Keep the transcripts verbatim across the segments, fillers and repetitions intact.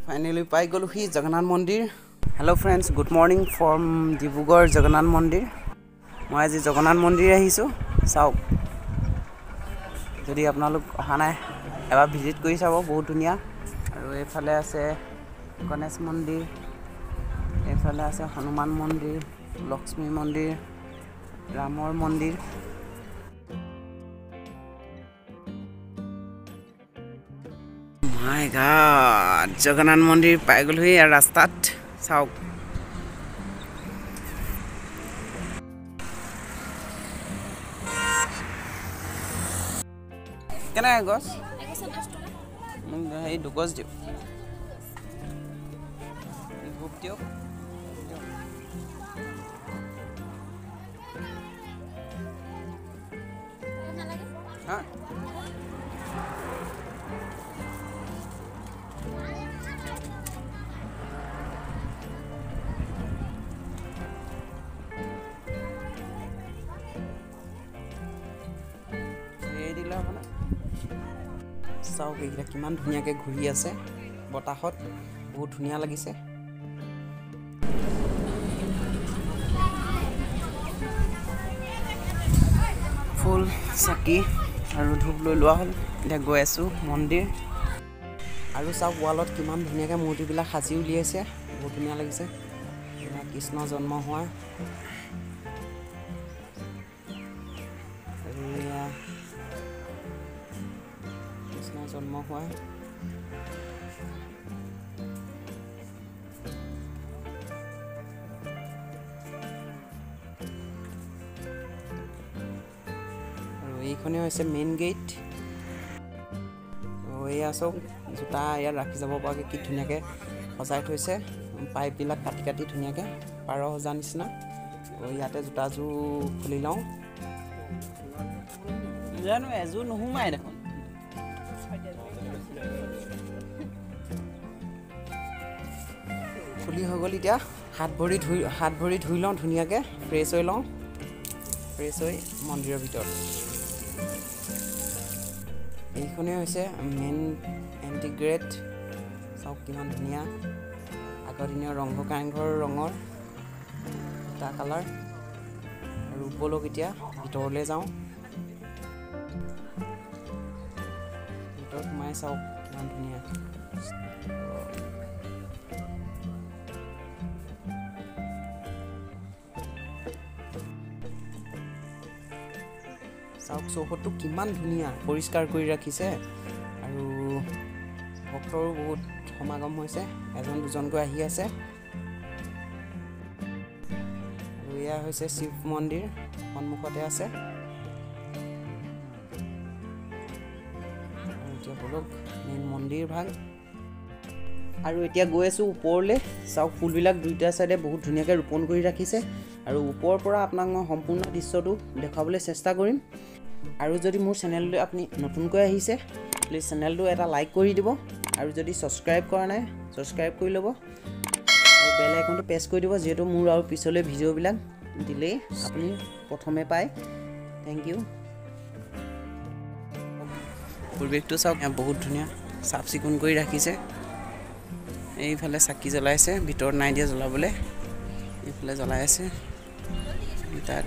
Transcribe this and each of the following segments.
Finally পাই গলো হি জগন্নাথ মন্দিৰ Hello friends good morning from Dibrugarh Jagannath মন্দিৰ মই আজি জগন্নাথ মন্দিৰ আহিছো চাওক যদি আপোনালোক অহা নাই এবাৰ ভিজিট কৰি চাব বহুত ধুনীয়া আৰু এফালে আছে গণেশ মন্দিৰ এফালে আছে হনুমান মন্দিৰ লক্ষ্মী মন্দিৰ ৰামৰ মন্দিৰ My God, Jagannath Mandir পাই গলো হি আর রাস্তাত চাওক কেনে গছ মোক এই দুগছ দিও এই গ্ৰুপ দিও হা চাওক এইটা কিমান ধুনিয়াকে ঘুৰি আছে বতাহত বহুত ধুনিয়া লাগিছে ফুল চাকি আৰু ধূপ লৈ লোৱা হল এটা গৈ আছো মন্দিৰ আৰু চাওক ওয়ালত কিমান ধুনিয়াকে মূৰ্তিবিলাক সাজি উলিয়াইছে বহুত ধুনিয়া লাগিছে এটা কৃষ্ণ জন্ম হোৱা জন্ম হোৱা আৰু এইখনে হৈছে মেইন গেট এই আসক জোতা ইয়াত ৰাখি যাব পৰাকে কি ধুনিয়াকে সজাই থৈছে পাইপ বিলাক কাটি কাটি ধুনিয়াকে পাৰ সজা নিচিনা আৰু ইয়াতে জোতাজু খুলি লওঁ জানো এজু নহুমাই দেখোন খুলি হৈ গল এতিয়া হাত ভৰি ধুই হাত ভৰি ধুই লওঁ ধুনিয়াকে ফ্ৰেছ হৈ লওঁ ফ্ৰেছ হৈ মন্দিৰৰ ভিতৰত এইখনে হৈছে মেইন এন্টিগ্ৰেট চাওক কিমান ধুনিয়া আগৰ দিনৰ ৰংঘৰ কাৰেংঘৰ ৰঙৰ তা কালাৰ আৰু উপলক এতিয়া ভিতৰলৈ যাওঁ ভিতৰত সোমাই চাওক কিমান ধুনিয়া চাওক চৌহদটো কিমান ধুনিয়া পৰিষ্কাৰ কৰি ৰাখিছে আৰু ভক্তৰো বহুত সমাগম হৈছে এজন দুজনকৈ আহি আছে আৰু এয়া হৈছে শিৱ মন্দিৰ সন্মুখতে আছে এতিয়া বলক মেইন মন্দিৰ ভাগ আৰু এতিয়া গৈ আছো ওপৰলে চাওক ফুলবিলাক দুইটা সাইডে বহুত ধুনিয়াকৈ ৰোপণ কৰি ৰাখিছে আৰু ওপৰৰ পৰা আপোনাক মই সম্পূৰ্ণ দৃশ্যটো দেখাবলৈ চেষ্টা কৰিম আৰু যদি মোৰ চেনেললৈ আপুনি নতুনকৈ আহিছে প্লিজ চেনেলটো এটা লাইক কৰি দিব আৰু যদি সাবস্ক্ৰাইব কৰা নাই সাবস্ক্ৰাইব কৰি ল'ব আৰু বেল আইকনটো প্ৰেছ কৰি দিব যেহেতু মোৰ আৰু পিছলৈ ভিডিঅ'বিলাক দিলে আপুনি প্ৰথমে পায় থ্যাংক ইউ পৰিৱেশটো চাওক বহুত ধুনিয়া সাফ চিকুণ কৰি ৰাখিছে এইফালে চাকি জ্বলাইছে ভিতৰত নাই দিয়া জ্বলাবলৈ এইফালে জ্বলাই আছে তাত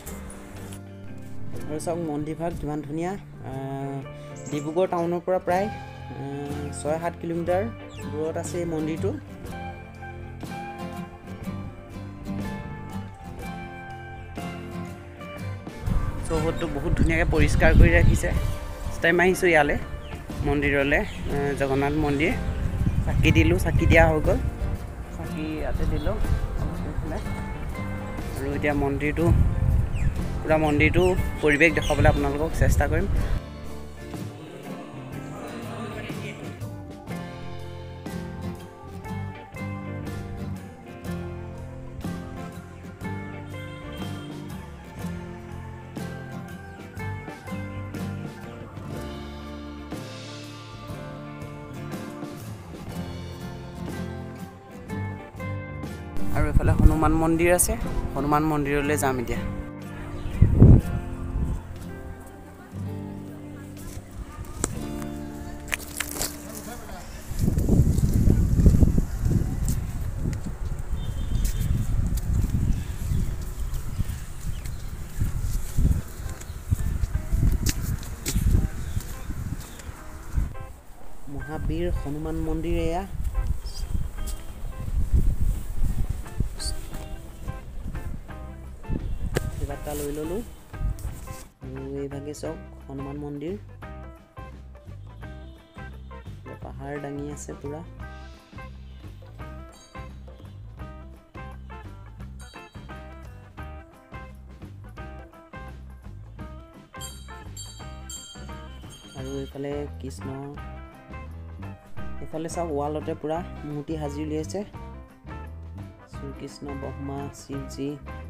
আৰু চাওক মন্দিৰ ভাগ কিমান ধুনিয়া ডিব্ৰুগড় টাউনৰ পৰা প্ৰায় ছয় সাত কিলোমিটাৰ দূৰত আছে এই মন্দিৰটো চৌহদটো বহুত ধুনিয়াকৈ পৰিষ্কাৰ কৰি ৰাখিছে টাইম আহিছোঁ ইয়ালৈ মন্দিৰলৈ জগন্নাথ মন্দিৰ চাকি দিলোঁ চাকি দিয়া হৈ গ'ল চাকি ইয়াতে দিলোঁ আৰু এতিয়া মন্দিৰটো পুৰা মন্দিৰটো পৰিৱেশ দেখাবলৈ আপোনালোকক চেষ্টা কৰিম আৰু এফালে হনুমান মন্দিৰ আছে হনুমান মন্দিৰলৈ যাম এতিয়া মন্দিৰ হনুমান মন্দিৰ এয়া কিবাটা লৈ ললো আৰু এইভাগে চাওক হনুমান মন্দিৰ পাহাৰ ডাঙি আছে পুৰা আৰু এইফালে কৃষ্ণ এইফালে চাওক ৱালতে পুৰা মূৰ্তি সাজি উলিয়াইছে শ্ৰীকৃষ্ণ ব্ৰহ্মা শিৱজী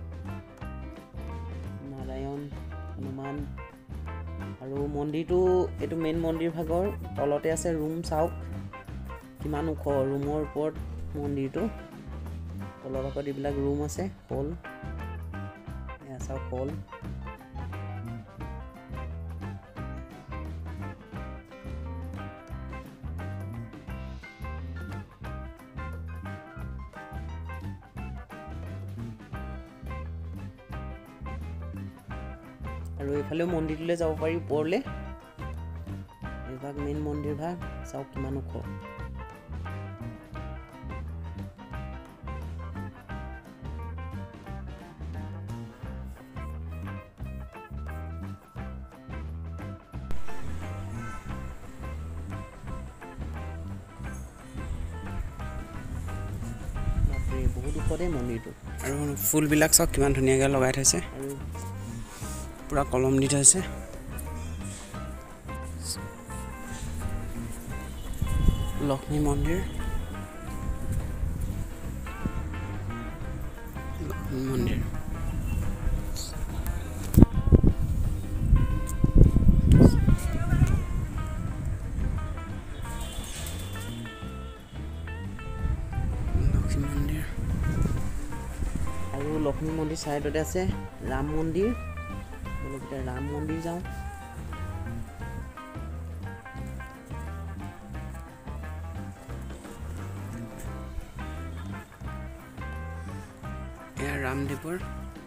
নাৰায়ণ হনুমান আৰু মন্দিৰটো এইটো মেইন মন্দিৰ ভাগৰ তলতে আছে ৰুম চাওক কিমান ওখ ৰুমৰ ওপৰত মন্দিৰটো তলৰ ভাগত এইবিলাক ৰুম আছে হল এয়া চাওক হল আৰু এইফালেও মন্দিৰলৈ যাব পাৰি ওপৰলৈ এইভাগ মেইন মন্দিৰ ভাগ চাওক কিমান ওখ বহুত ওপৰতে মন্দিৰটো আৰু ফুলবিলাক চাওক কিমান ধুনীয়াকৈ লগাই থৈছে আৰু পুৰা কলম দি থৈছে লক্ষ্মী মন্দিৰ লক্ষ্মী মন্দিৰ লক্ষ্মী মন্দিৰ আৰু লক্ষ্মী মন্দিৰ চাইডতে আছে ৰাম মন্দিৰ ৰাম মন্দিৰ যাওঁ এয়া ৰামদেৱৰ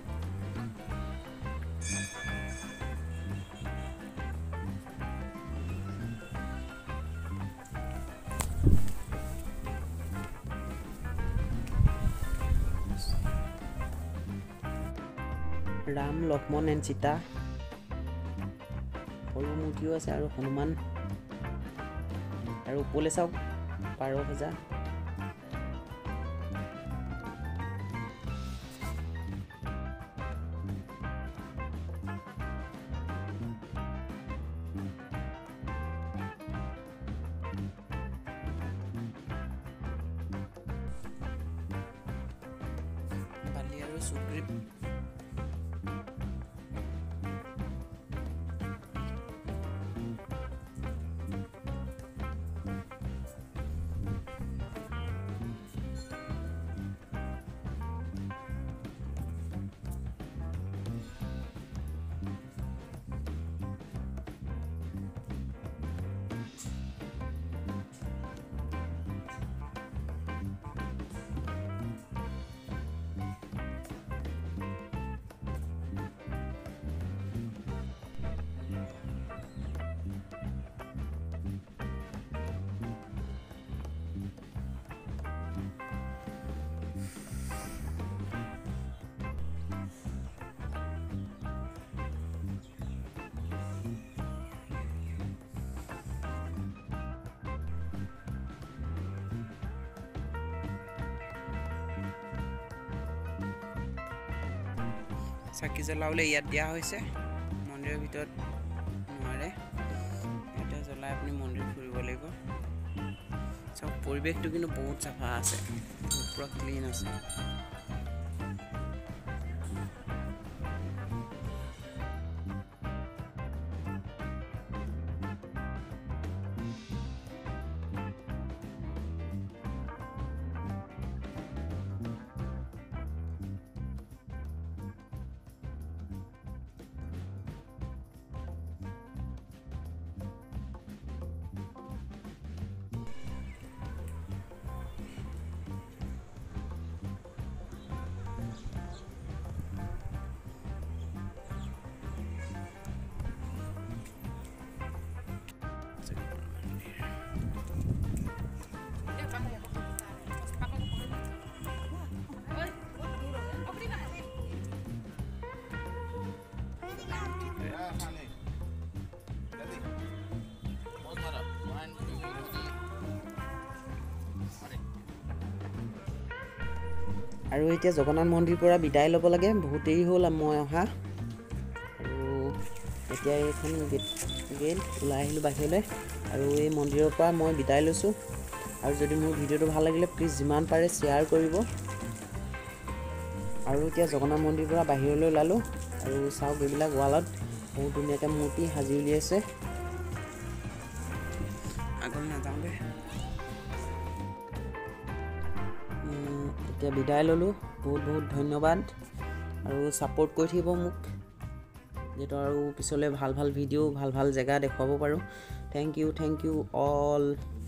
ৰাম লক্ষ্মণ এণ্ড সীতা সৰু মূৰ্তিও আছে আৰু হনুমান আৰু ওপৰলৈ চাওক পাৰ ভজা বালি আৰু সুগ্ৰীৱ চাকি জ্বলাবলৈ ইয়াত দিয়া হৈছে মন্দিৰৰ ভিতৰত নোৱাৰে এটা জ্বলাই আপুনি মন্দিৰ ফুৰিব লাগিব চব পৰিৱেশটো কিন্তু বহুত চাফা আছে পুৰা ক্লিন আছে আৰু এতিয়া জগন্নাথ মন্দিৰৰ পৰা বিদায় ল'ব লাগে, বহুত দেৰি হ'ল মই অহা। আৰু এতিয়া এইখন গেট গেট ওলাই আহিলোঁ বাহিৰলৈ, আৰু এই মন্দিৰৰ পৰা মই বিদায় লৈছোঁ। আৰু যদি মোৰ ভিডিঅ'টো ভাল লাগিলে প্লিজ যিমান পাৰে শ্বেয়াৰ কৰিব। আৰু এতিয়া জগন্নাথ মন্দিৰৰ পৰা বাহিৰলৈ ওলালোঁ, আৰু চাওক এইবিলাক ৱালত বহুত ধুনীয়াকৈ মূৰ্তি সাজি উলিয়াইছে। আগলৈ নাযাওঁ দে। এতিয়া বিদায় ল'লোঁ, বহুত বহুত ধন্যবাদ আৰু ছাপোৰ্ট কৰি থাকিব মোক, যিহেতু আৰু পিছলৈ ভাল ভাল ভিডিঅ' ভাল ভাল জেগা দেখুৱাব পাৰোঁ। Thank you thank you all.